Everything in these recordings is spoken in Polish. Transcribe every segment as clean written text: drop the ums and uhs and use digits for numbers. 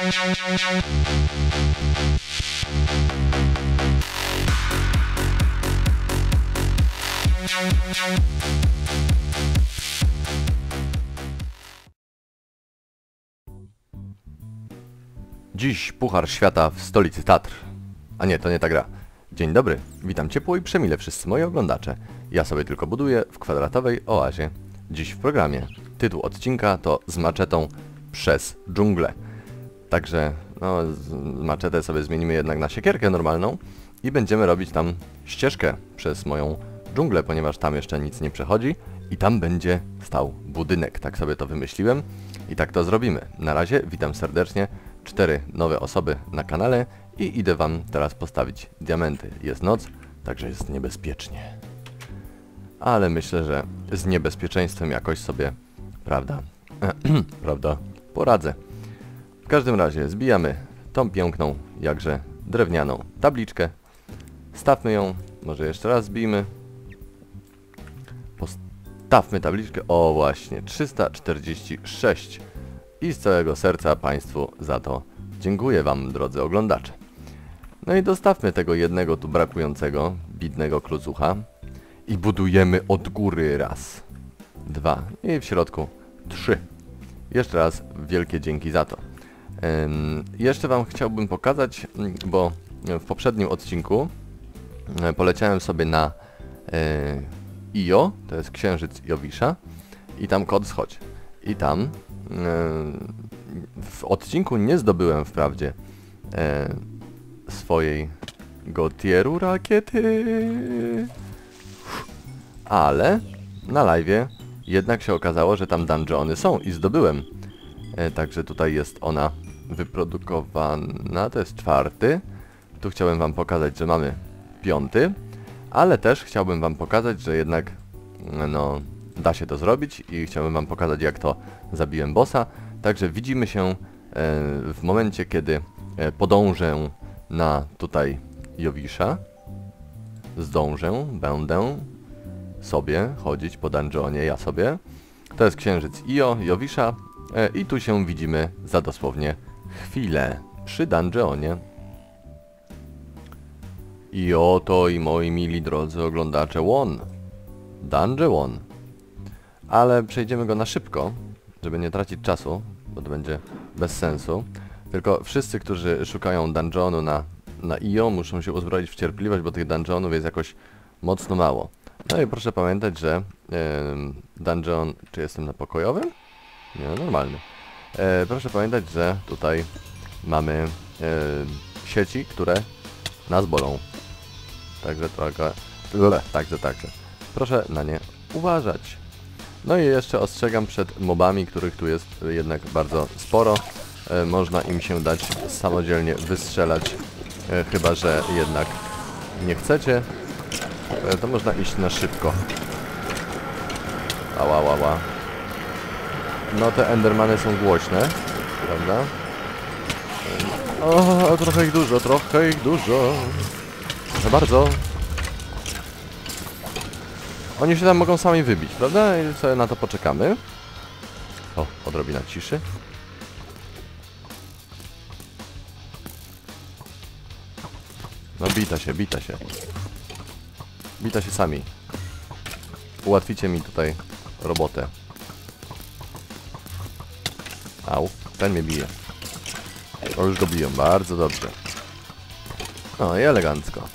Dziś Puchar Świata w stolicy Tatr. A nie, to nie ta gra. Dzień dobry, witam ciepło i przemile wszyscy moi oglądacze. Ja sobie tylko buduję w kwadratowej oazie. Dziś w programie. Tytuł odcinka to Z maczetą przez dżunglę. Także, no, maczetę sobie zmienimy jednak na siekierkę normalną i będziemy robić tam ścieżkę przez moją dżunglę, ponieważ tam jeszcze nic nie przechodzi i tam będzie stał budynek. Tak sobie to wymyśliłem i tak to zrobimy. Na razie witam serdecznie 4 nowe osoby na kanale i idę wam teraz postawić diamenty. Jest noc, także jest niebezpiecznie. Ale myślę, że z niebezpieczeństwem jakoś sobie, prawda, poradzę. W każdym razie zbijamy tą piękną, jakże drewnianą tabliczkę. Stawmy ją, może jeszcze raz zbijmy. Postawmy tabliczkę, o właśnie, 346. I z całego serca Państwu za to dziękuję Wam, drodzy oglądacze. No i dostawmy tego jednego tu brakującego, bidnego klucucha. I budujemy od góry raz, 2 i w środku 3. Jeszcze raz wielkie dzięki za to. Jeszcze Wam chciałbym pokazać, bo w poprzednim odcinku poleciałem sobie na Io, to jest księżyc Jowisza i tam kod schodź. I tam w odcinku nie zdobyłem wprawdzie swojego tieru rakiety, ale na live'ie jednak się okazało, że tam dungeony są i zdobyłem. Także tutaj jest ona wyprodukowana, to jest 4. Tu chciałem wam pokazać, że mamy 5, ale też chciałbym wam pokazać, że jednak no, da się to zrobić i chciałbym wam pokazać, jak to zabiłem bossa. Także widzimy się w momencie, kiedy podążę na tutaj Jowisza. Będę sobie chodzić po dungeonie, ja sobie. To jest księżyc Jowisza i tu się widzimy za dosłownie chwilę przy dungeonie. I oto i moi mili drodzy oglądacze dungeon. Ale przejdziemy go na szybko, żeby nie tracić czasu, bo to będzie bez sensu. Tylko wszyscy, którzy szukają dungeonu na Io, muszą się uzbroić w cierpliwość, bo tych dungeonów jest jakoś mocno mało. No i proszę pamiętać, że dungeon... Czy jestem na pokojowym? Nie, normalny. Proszę pamiętać, że tutaj mamy sieci, które nas bolą. Także trochę... Także. Proszę na nie uważać. No i jeszcze ostrzegam przed mobami, których tu jest jednak bardzo sporo. Można im się dać samodzielnie wystrzelać, chyba że jednak nie chcecie. To można iść na szybko. Ała. No te endermany są głośne, prawda? O, trochę ich dużo. Proszę bardzo. Oni się tam mogą sami wybić, prawda? I sobie na to poczekamy. O, odrobina ciszy. No bita się. Bita się sami. Ułatwicie mi tutaj robotę. Au, ten mnie bije. O, już go biją, bardzo dobrze. No i elegancko.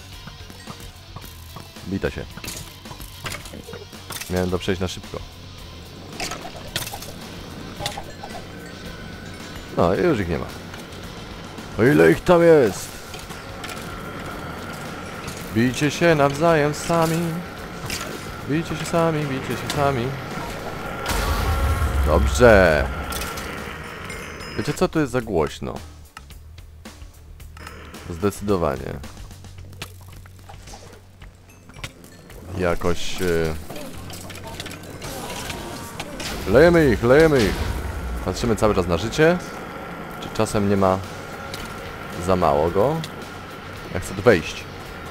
Bita się. Miałem to przejść na szybko. No i już ich nie ma. O ile ich tam jest? Bijcie się nawzajem sami. Bijcie się sami. Dobrze. Wiecie co, tu jest za głośno? Zdecydowanie. Jakoś... Lejemy ich. Patrzymy cały czas na życie. Czy czasem nie ma za mało go? Ja chcę tu wejść.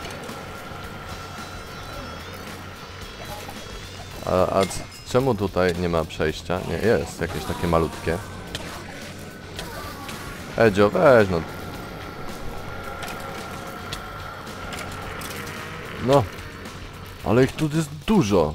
A czemu tutaj nie ma przejścia? Nie, jest jakieś takie malutkie. Edzio, weź no. No. Ale ich tu jest dużo.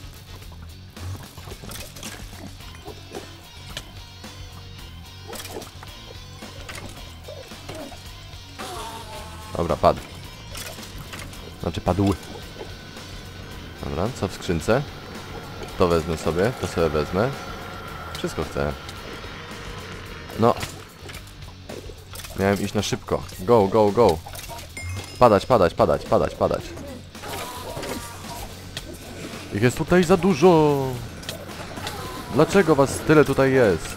Dobra, padł. Znaczy padł. Dobra, co w skrzynce? To wezmę sobie, to sobie wezmę. Wszystko chcę. No. Miałem iść na szybko. Go, go, go. Padać, padać, padać, padać, padać. Ich jest tutaj za dużo. Dlaczego was tyle tutaj jest?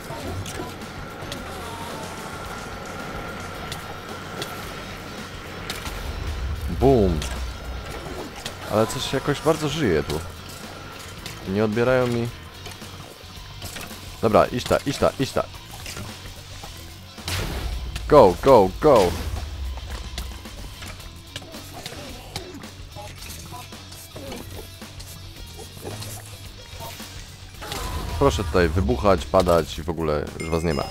Bum. Ale coś jakoś bardzo żyje tu. Nie odbierają mi... Dobra, idź ta, idź ta, idź ta. Go, go, go. Proszę tutaj wybuchać, padać i w ogóle już was nie ma.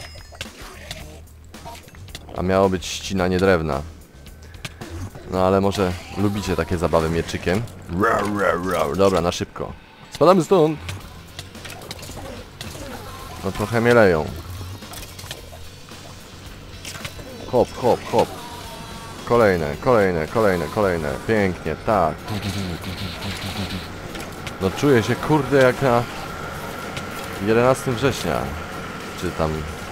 A miało być ścinanie drewna. No ale może lubicie takie zabawy mieczykiem. Dobra, na szybko. Spadamy stąd. No trochę mnie leją. Hop, hop, hop. Kolejne, kolejne, kolejne, kolejne. Pięknie, tak. No czuję się kurde jak na 11 września. Czy tam...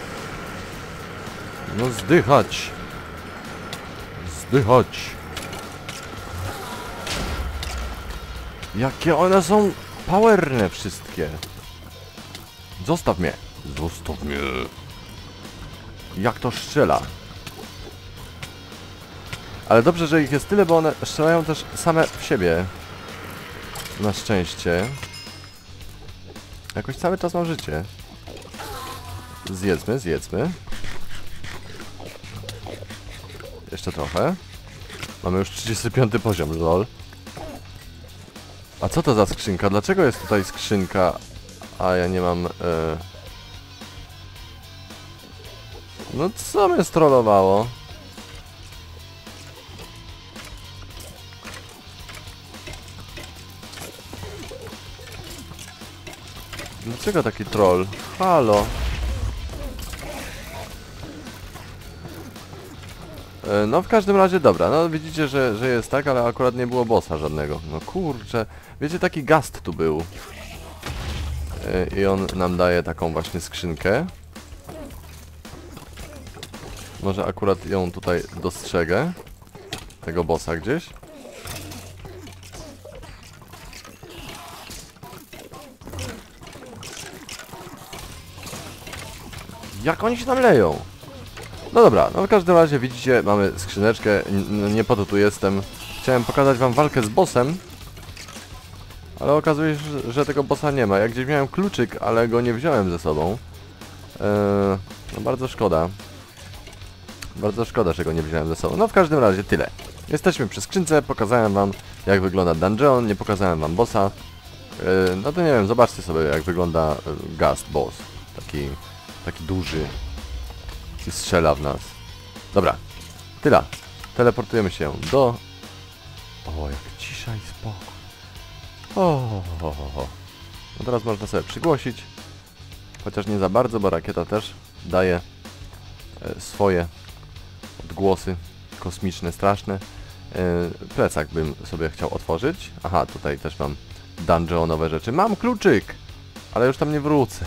No zdychać. Zdychać. Jakie one są powerne wszystkie. Zostaw mnie. Zostaw mnie. Jak to strzela. Ale dobrze, że ich jest tyle, bo one strzelają też same w siebie. Na szczęście. Jakoś cały czas mam życie. Zjedzmy, zjedzmy. Jeszcze trochę. Mamy już 35 poziom, lol. A co to za skrzynka? Dlaczego jest tutaj skrzynka, a ja nie mam... No co mnie strollowało? Dlaczego taki troll? Halo? No w każdym razie dobra, no widzicie, że jest tak, ale akurat nie było bossa żadnego. No kurczę, wiecie, taki gast tu był. I on nam daje taką właśnie skrzynkę. Może akurat ją tutaj dostrzegę. Tego bossa gdzieś. Jak oni się tam leją? No dobra, no w każdym razie widzicie, mamy skrzyneczkę, nie po to tu jestem. Chciałem pokazać wam walkę z bossem. Ale okazuje się, że tego bossa nie ma. Ja gdzieś miałem kluczyk, ale go nie wziąłem ze sobą. No bardzo szkoda. Bardzo szkoda, że go nie wziąłem ze sobą. No w każdym razie tyle. Jesteśmy przy skrzynce, pokazałem wam jak wygląda dungeon, nie pokazałem wam bossa. No to nie wiem, zobaczcie sobie jak wygląda Gast boss. Taki duży. I strzela w nas. Dobra, tyle. Teleportujemy się do... O, jak cisza i spokój. No teraz można sobie przygłosić. Chociaż nie za bardzo, bo rakieta też daje swoje odgłosy kosmiczne, straszne. Plecak bym sobie chciał otworzyć. Aha, tutaj też mam dungeonowe rzeczy. Mam kluczyk! Ale już tam nie wrócę.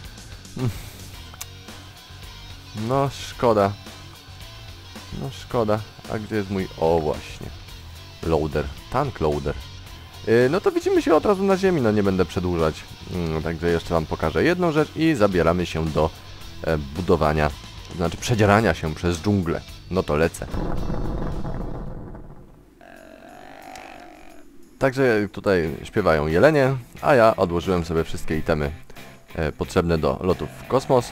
No szkoda. No szkoda. A gdzie jest mój... O właśnie. Loader. Tank loader. No to widzimy się od razu na ziemi. No nie będę przedłużać. Także jeszcze wam pokażę jedną rzecz i zabieramy się do budowania. Znaczy przedzierania się przez dżunglę. No to lecę. Także tutaj śpiewają jelenie, a ja odłożyłem sobie wszystkie itemy potrzebne do lotów w kosmos.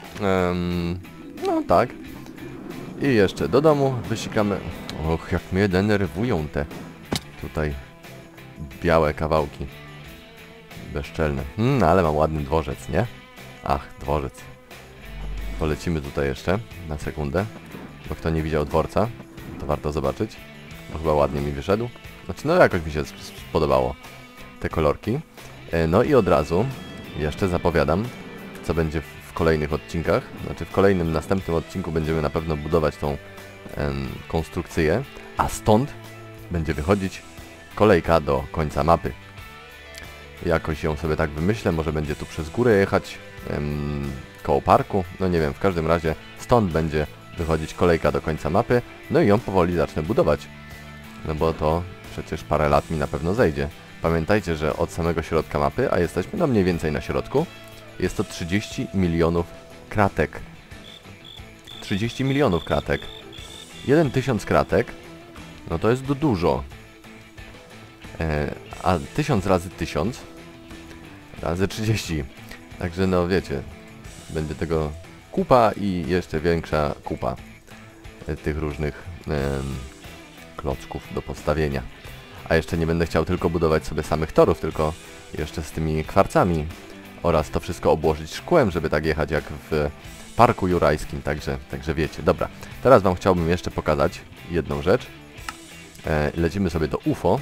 No tak. I jeszcze do domu wysikamy. Och, jak mnie denerwują te tutaj białe kawałki. Bezczelne. Ale mam ładny dworzec, nie? Ach, dworzec. Polecimy tutaj jeszcze na sekundę, bo kto nie widział dworca, to warto zobaczyć, bo chyba ładnie mi wyszedł. Znaczy, no jakoś mi się spodobało te kolorki. No i od razu jeszcze zapowiadam, co będzie w kolejnych odcinkach. Znaczy w kolejnym, następnym odcinku będziemy na pewno budować tą konstrukcję, a stąd będzie wychodzić kolejka do końca mapy. Jakoś ją sobie tak wymyślę, może będzie tu przez górę jechać, koło parku, no nie wiem, w każdym razie stąd będzie wychodzić kolejka do końca mapy, no i ją powoli zacznę budować. No bo to przecież parę lat mi na pewno zejdzie. Pamiętajcie, że od samego środka mapy, a jesteśmy no mniej więcej na środku, jest to 30 milionów kratek. 30 milionów kratek. 1000 kratek, no to jest dużo. A 1000 razy 1000 razy 30. Także no wiecie, będzie tego kupa i jeszcze większa kupa tych różnych klocków do postawienia. A jeszcze nie będę chciał tylko budować sobie samych torów, tylko jeszcze z tymi kwarcami oraz to wszystko obłożyć szkłem, żeby tak jechać jak w Parku Jurajskim, także wiecie. Dobra, teraz wam chciałbym jeszcze pokazać jedną rzecz. Lecimy sobie do UFO.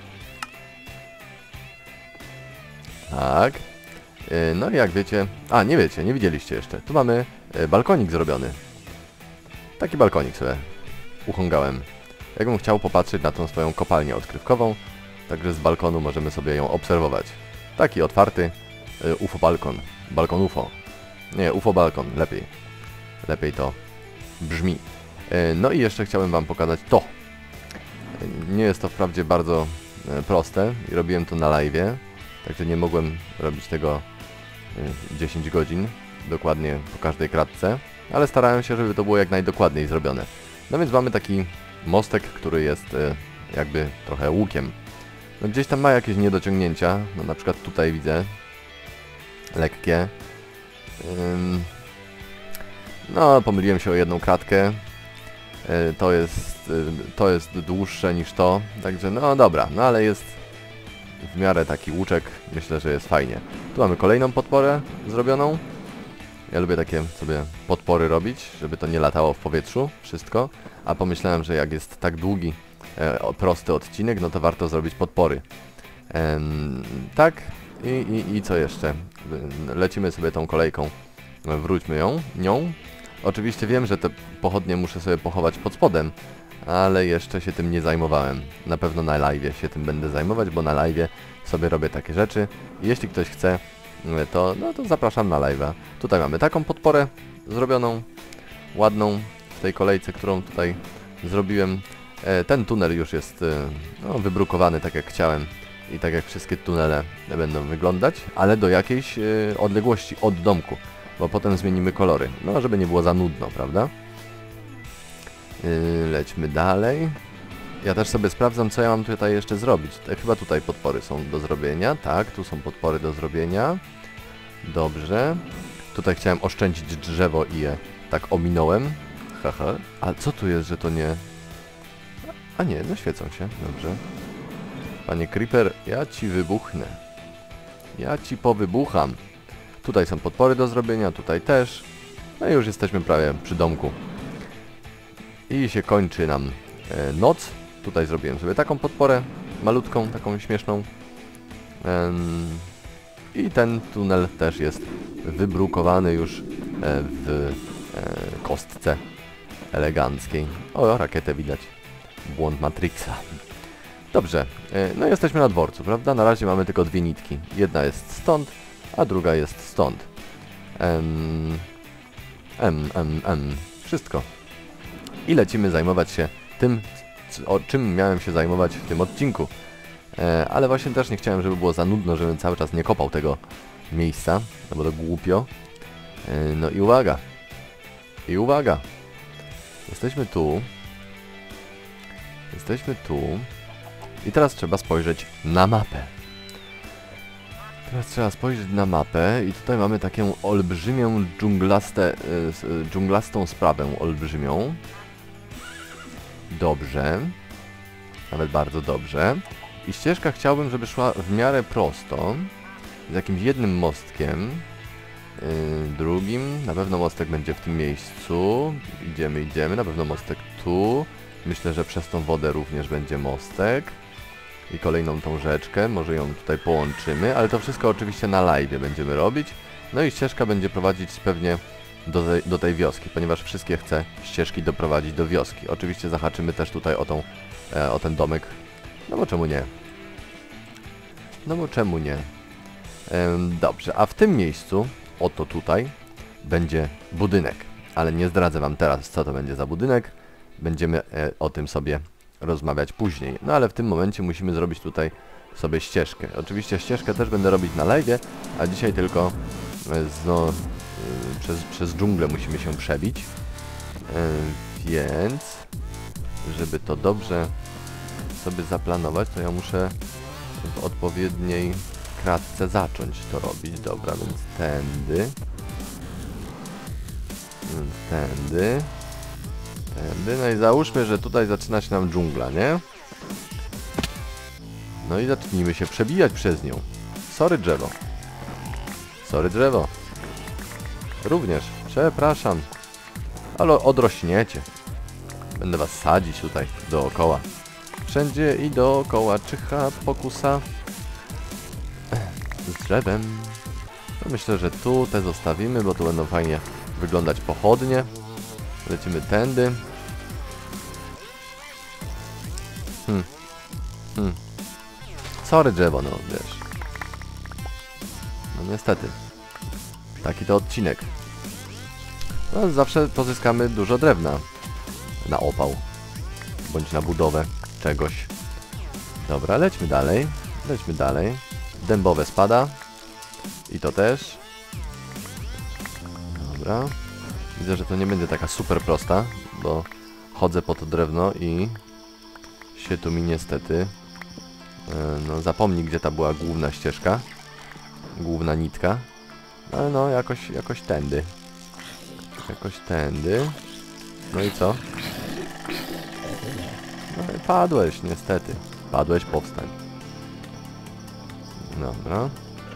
Tak. No i jak wiecie... A, nie wiecie, nie widzieliście jeszcze. Tu mamy balkonik zrobiony. Taki balkonik sobie uchągałem. Jakbym chciał popatrzeć na tą swoją kopalnię odkrywkową, także z balkonu możemy sobie ją obserwować. Taki otwarty UFO balkon. Balkon UFO. Nie, UFO balkon. Lepiej. Lepiej to brzmi. No i jeszcze chciałem wam pokazać to. Nie jest to wprawdzie bardzo proste i robiłem to na live'ie, także nie mogłem robić tego 10 godzin dokładnie po każdej kratce, ale starałem się, żeby to było jak najdokładniej zrobione. No więc mamy taki mostek, który jest jakby trochę łukiem. No gdzieś tam ma jakieś niedociągnięcia, no na przykład tutaj widzę lekkie. No pomyliłem się o jedną kratkę. To jest dłuższe niż to, także no dobra, no ale jest w miarę taki łuczek, myślę, że jest fajnie. Tu mamy kolejną podporę zrobioną. Ja lubię takie sobie podpory robić, żeby to nie latało w powietrzu, wszystko. A pomyślałem, że jak jest tak długi, prosty odcinek, no to warto zrobić podpory. Tak, i co jeszcze? Lecimy sobie tą kolejką, wróćmy nią. Oczywiście wiem, że te pochodnie muszę sobie pochować pod spodem, ale jeszcze się tym nie zajmowałem. Na pewno na live'ie się tym będę zajmować, bo na live'ie sobie robię takie rzeczy. I jeśli ktoś chce, to zapraszam na live'a. Tutaj mamy taką podporę zrobioną, ładną, w tej kolejce, którą tutaj zrobiłem. Ten tunel już jest wybrukowany tak jak chciałem i tak jak wszystkie tunele będą wyglądać, ale do jakiejś odległości od domku, bo potem zmienimy kolory, no żeby nie było za nudno, prawda? Lećmy dalej. Ja też sobie sprawdzam, co ja mam tutaj jeszcze zrobić. Chyba tutaj podpory są do zrobienia. Tak, tu są podpory do zrobienia. Dobrze. Tutaj chciałem oszczędzić drzewo i je tak ominąłem. Haha. A co tu jest, że to nie... A nie, no świecą się. Dobrze. Panie Creeper, ja ci wybuchnę. Ja ci powybucham. Tutaj są podpory do zrobienia, tutaj też. No i już jesteśmy prawie przy domku. I się kończy nam noc. Tutaj zrobiłem sobie taką podporę, malutką, taką śmieszną. I ten tunel też jest wybrukowany już w kostce eleganckiej. O, rakietę widać. Błąd Matrixa. Dobrze, no jesteśmy na dworcu, prawda? Na razie mamy tylko dwie nitki. Jedna jest stąd, a druga jest stąd. Wszystko. I lecimy zajmować się tym, o czym miałem się zajmować w tym odcinku. Ale właśnie też nie chciałem, żeby było za nudno, żebym cały czas nie kopał tego miejsca, no bo to głupio. No i uwaga. I uwaga. Jesteśmy tu. I teraz trzeba spojrzeć na mapę. I tutaj mamy taką olbrzymią dżunglastą sprawę olbrzymią. Dobrze. Nawet bardzo dobrze. I ścieżka chciałbym, żeby szła w miarę prosto. Z jakimś jednym mostkiem. drugim. Na pewno mostek będzie w tym miejscu. Idziemy. Na pewno mostek tu. Myślę, że przez tą wodę również będzie mostek. I kolejną tą rzeczkę. Może ją tutaj połączymy. Ale to wszystko oczywiście na live będziemy robić. No i ścieżka będzie prowadzić pewnie do tej wioski, ponieważ wszystkie chcę ścieżki doprowadzić do wioski. Oczywiście zahaczymy też tutaj o ten domek. No bo czemu nie? Dobrze, a w tym miejscu, oto tutaj, będzie budynek. Ale nie zdradzę wam teraz, co to będzie za budynek. Będziemy o tym sobie rozmawiać później. No ale w tym momencie musimy zrobić tutaj sobie ścieżkę. Oczywiście ścieżkę też będę robić na live, a dzisiaj tylko przez dżunglę musimy się przebić. Więc żeby to dobrze sobie zaplanować, to ja muszę w odpowiedniej kratce zacząć to robić. Dobra, więc tędy. No i załóżmy, że tutaj zaczyna się nam dżungla, nie? No i zacznijmy się przebijać przez nią. Sorry drzewo. Również, przepraszam. Ale odrośniecie. Będę was sadzić tutaj dookoła. Wszędzie i dookoła czyha pokusa z drzewem. No myślę, że tu te zostawimy, bo tu będą fajnie wyglądać pochodnie. Lecimy tędy. Sorry drzewo, no wiesz. No niestety. Taki to odcinek. No zawsze pozyskamy dużo drewna. Na opał. Bądź na budowę czegoś. Dobra, lećmy dalej. Dębowe spada. I to też. Dobra. Widzę, że to nie będzie taka super prosta, bo chodzę po to drewno i się tu mi niestety no zapomni, gdzie ta była główna ścieżka. Główna nitka. Ale no jakoś tędy. No i co? No i padłeś niestety. Powstań. Dobra.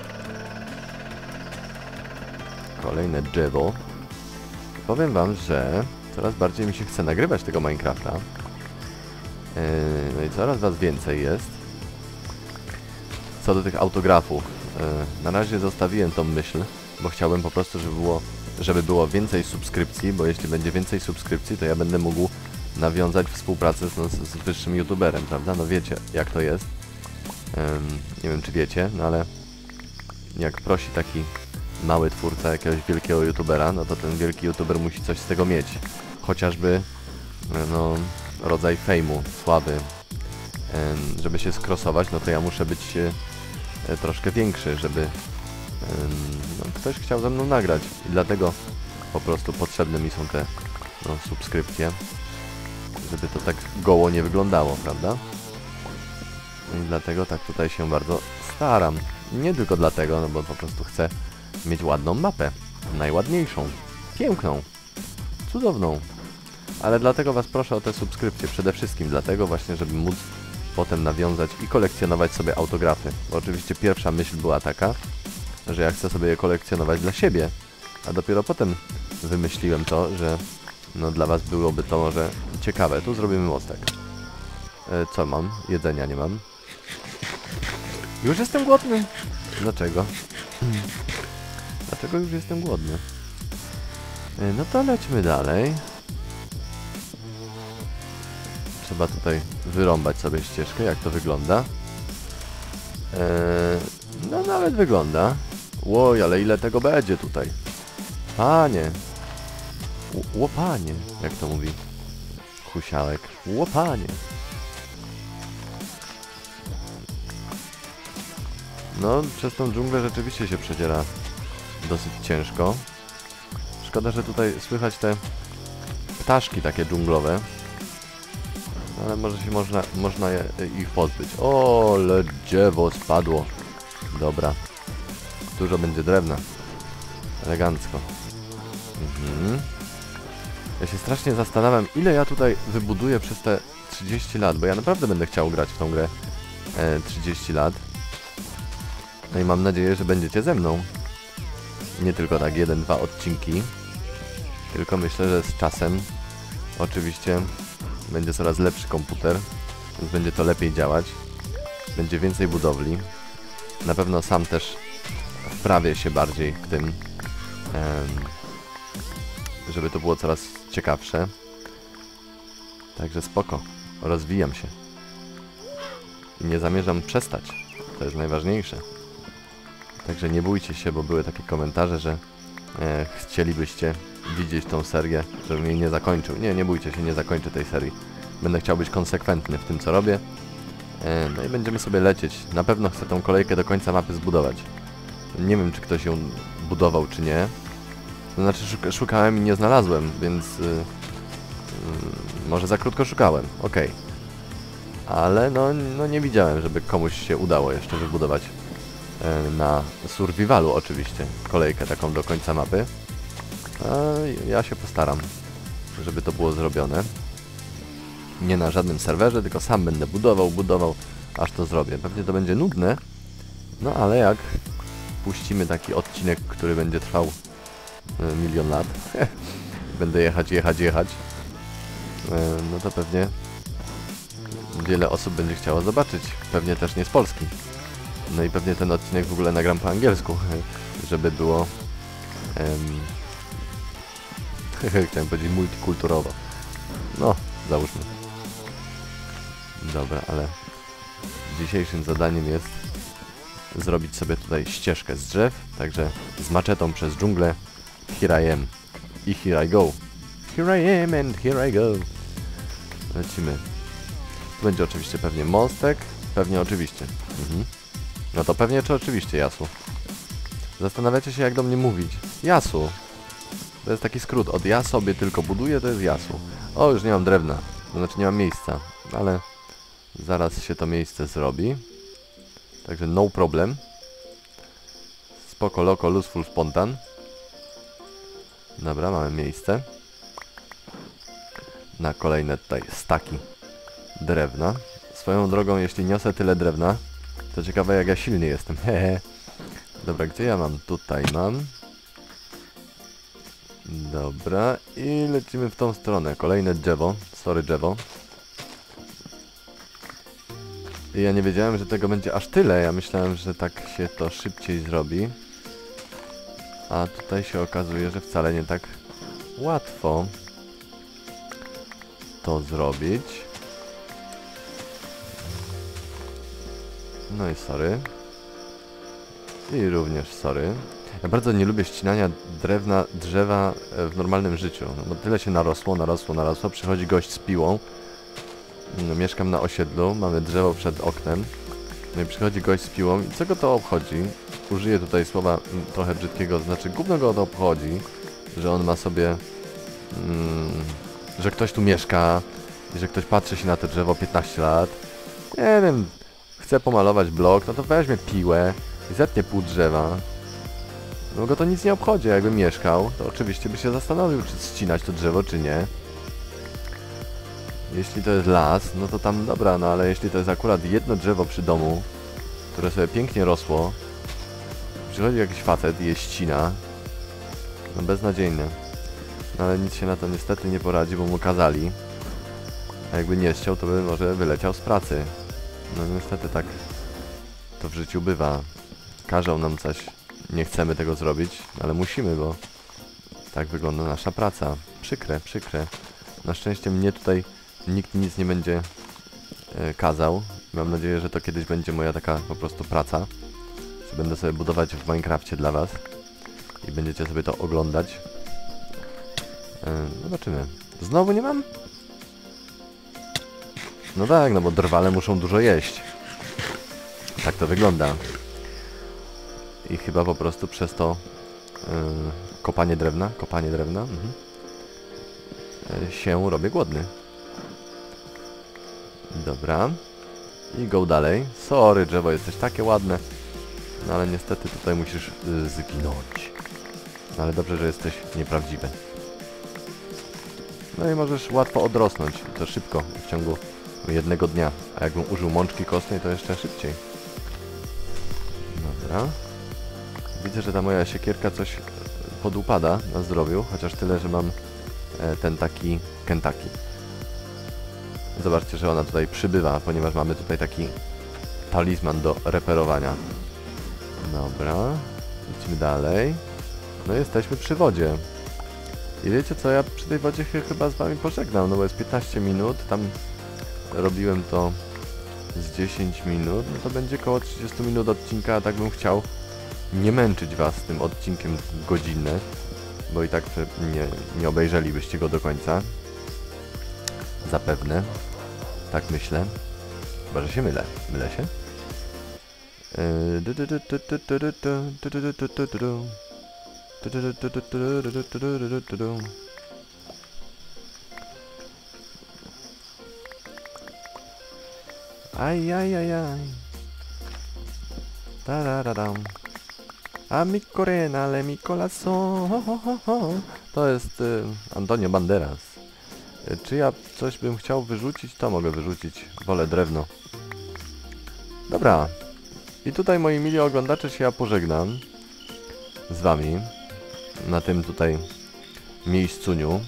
Kolejne drzewo. Powiem wam, że coraz bardziej mi się chce nagrywać tego Minecrafta. No i coraz was więcej jest. Co do tych autografów. Na razie zostawiłem tą myśl, bo chciałbym po prostu, żeby było więcej subskrypcji, bo jeśli będzie więcej subskrypcji, to ja będę mógł nawiązać współpracę z wyższym youtuberem, prawda? No wiecie, jak to jest. Nie wiem, czy wiecie, no ale jak prosi taki mały twórca jakiegoś wielkiego youtubera, no to ten wielki youtuber musi coś z tego mieć. Chociażby, no, rodzaj fejmu, sławy. Żeby się skrosować, no to ja muszę być troszkę większy, żeby no, ktoś chciał ze mną nagrać. I dlatego po prostu potrzebne mi są te subskrypcje, żeby to tak goło nie wyglądało, prawda? I dlatego tak tutaj się bardzo staram. Nie tylko dlatego, no bo po prostu chcę mieć ładną mapę. Najładniejszą. Piękną. Cudowną. Ale dlatego was proszę o te subskrypcje. Przede wszystkim dlatego właśnie, żeby móc potem nawiązać i kolekcjonować sobie autografy. Bo oczywiście pierwsza myśl była taka, że ja chcę sobie je kolekcjonować dla siebie. A dopiero potem wymyśliłem to, że no dla was byłoby to może ciekawe. Tu zrobimy mostek. Co mam? Jedzenia nie mam. Już jestem głodny. Dlaczego? Dlaczego już jestem głodny? No to lećmy dalej. Trzeba tutaj wyrąbać sobie ścieżkę, jak to wygląda. No nawet wygląda. Łoj, ale ile tego będzie tutaj? Panie. Łopanie, jak to mówi Kusiałek. Łopanie. No, przez tą dżunglę rzeczywiście się przedziera dosyć ciężko. Szkoda, że tutaj słychać te ptaszki takie dżunglowe. Ale może się można ich pozbyć. O, ale drzewo spadło. Dobra. Dużo będzie drewna. Elegancko. Ja się strasznie zastanawiam, ile ja tutaj wybuduję przez te 30 lat, bo ja naprawdę będę chciał grać w tą grę 30 lat. No i mam nadzieję, że będziecie ze mną. Nie tylko tak 1-2 odcinki. Tylko myślę, że z czasem oczywiście będzie coraz lepszy komputer, więc będzie to lepiej działać. Będzie więcej budowli. Na pewno sam też wprawię się bardziej w tym, żeby to było coraz ciekawsze. Także spoko. Rozwijam się. I nie zamierzam przestać. To jest najważniejsze. Także nie bójcie się, bo były takie komentarze, że chcielibyście widzieć tą serię, żebym jej nie zakończył. Nie bójcie się, nie zakończę tej serii. Będę chciał być konsekwentny w tym, co robię. No i będziemy sobie lecieć. Na pewno chcę tą kolejkę do końca mapy zbudować. Nie wiem, czy ktoś ją budował, czy nie. To znaczy szukałem i nie znalazłem, więc może za krótko szukałem. Okej. Ale no nie widziałem, żeby komuś się udało jeszcze wybudować na survivalu oczywiście kolejkę taką do końca mapy. A ja się postaram, żeby to było zrobione. Nie na żadnym serwerze, tylko sam będę budował, aż to zrobię. Pewnie to będzie nudne, no ale jak puścimy taki odcinek, który będzie trwał 1 000 000 lat, będę jechać, no to pewnie wiele osób będzie chciało zobaczyć. Pewnie też nie z Polski. No i pewnie ten odcinek w ogóle nagram po angielsku, żeby było chciałem powiedzieć multikulturowo. No, załóżmy. Dobra, ale dzisiejszym zadaniem jest zrobić sobie tutaj ścieżkę z drzew, także z maczetą przez dżunglę. Here I am i here I go. Here I am and here I go. Lecimy. Tu będzie oczywiście pewnie mostek. Pewnie oczywiście. No to pewnie czy oczywiście, Jasu. Zastanawiacie się, jak do mnie mówić. Jasu. To jest taki skrót. Od ja sobie tylko buduję, to jest Jasu. O, już nie mam drewna. To znaczy nie mam miejsca. Ale zaraz się to miejsce zrobi. Także no problem. Spoko, loko, luzful, spontan. Dobra, mamy miejsce na kolejne tutaj staki drewna. Swoją drogą, jeśli niosę tyle drewna, to ciekawe, jak ja silny jestem. Hehe. Dobra, gdzie ja mam? Tutaj mam. Dobra, i lecimy w tą stronę. Kolejne drzewo. Sorry, drzewo. I ja nie wiedziałem, że tego będzie aż tyle. Ja myślałem, że tak się to szybciej zrobi. A tutaj się okazuje, że wcale nie tak łatwo to zrobić. No i sorry. I również sorry. Ja bardzo nie lubię ścinania drzewa w normalnym życiu. No bo tyle się narosło. Przychodzi gość z piłą. No, mieszkam na osiedlu, mamy drzewo przed oknem. No i przychodzi gość z piłą i co go to obchodzi? Użyję tutaj słowa trochę brzydkiego, znaczy gówno go to obchodzi, że on ma sobie, że ktoś tu mieszka i że ktoś patrzy się na to drzewo 15 lat. Nie wiem, chce pomalować blok, no to weźmie piłę i zetnie pół drzewa. No go to nic nie obchodzi, jakby mieszkał, to oczywiście by się zastanowił, czy ścinać to drzewo, czy nie. Jeśli to jest las, no to tam dobra, no ale jeśli to jest akurat jedno drzewo przy domu, które sobie pięknie rosło, przychodzi jakiś facet i je ścina, no beznadziejne. No ale nic się na to niestety nie poradzi, bo mu kazali. A jakby nie chciał, to by może wyleciał z pracy. No niestety tak to w życiu bywa. Każą nam coś, nie chcemy tego zrobić, ale musimy, bo tak wygląda nasza praca. Przykre, przykre. Na szczęście mnie tutaj nikt nic nie będzie kazał. Mam nadzieję, że to kiedyś będzie moja taka po prostu praca. Że będę sobie budować w Minecrafcie dla was. I będziecie sobie to oglądać. Zobaczymy. Znowu nie mam? No tak, no bo drwale muszą dużo jeść. Tak to wygląda. I chyba po prostu przez to kopanie drewna się robię głodny. Dobra. I go dalej. Sorry, drzewo, jesteś takie ładne. No ale niestety tutaj musisz zginąć. No ale dobrze, że jesteś nieprawdziwy. No i możesz łatwo odrosnąć. To szybko, w ciągu jednego dnia. A jakbym użył mączki kostnej, to jeszcze szybciej. Dobra. Widzę, że ta moja siekierka coś podupada na zdrowiu, chociaż tyle, że mam ten taki Kentucky. Zobaczcie, że ona tutaj przybywa, ponieważ mamy tutaj taki talizman do reperowania. Dobra, idźmy dalej. No jesteśmy przy wodzie. I wiecie co, ja przy tej wodzie się chyba z wami pożegnam, no bo jest 15 minut, tam robiłem to z 10 minut, no to będzie około 30 minut odcinka, a tak bym chciał nie męczyć was tym odcinkiem godzinę, bo i tak nie obejrzelibyście go do końca. Zapewne. Tak myślę. Chyba, że się mylę. Mylę się? Aj, aj, aj, aj. Tarararam. A mi corena, le mi corazón. To jest Antonio Banderas. Czy ja coś bym chciał wyrzucić? To mogę wyrzucić. Wolę drewno. Dobra. I tutaj, moi mili oglądacze, się ja pożegnam z wami na tym tutaj miejscuniu.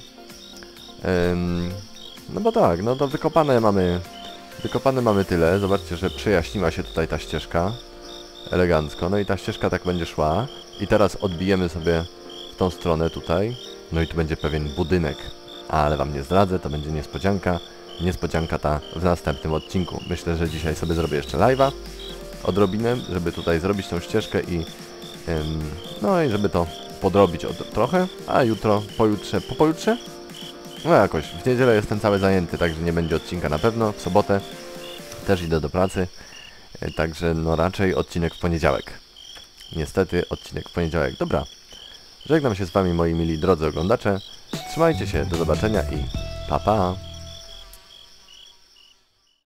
No bo tak, no to wykopane mamy tyle. Zobaczcie, że przejaśniła się tutaj ta ścieżka elegancko. No i ta ścieżka tak będzie szła. I teraz odbijemy sobie w tą stronę tutaj. No i tu będzie pewien budynek. Ale wam nie zdradzę, to będzie niespodzianka. Niespodzianka ta w następnym odcinku. Myślę, że dzisiaj sobie zrobię jeszcze live'a odrobinę, żeby tutaj zrobić tą ścieżkę i no i żeby to podrobić trochę, a jutro, pojutrze? No jakoś, w niedzielę jestem cały zajęty, także nie będzie odcinka na pewno, w sobotę też idę do pracy, także no raczej odcinek w poniedziałek. Niestety odcinek w poniedziałek. Dobra, żegnam się z wami, moi mili drodzy oglądacze, trzymajcie się, do zobaczenia i pa pa!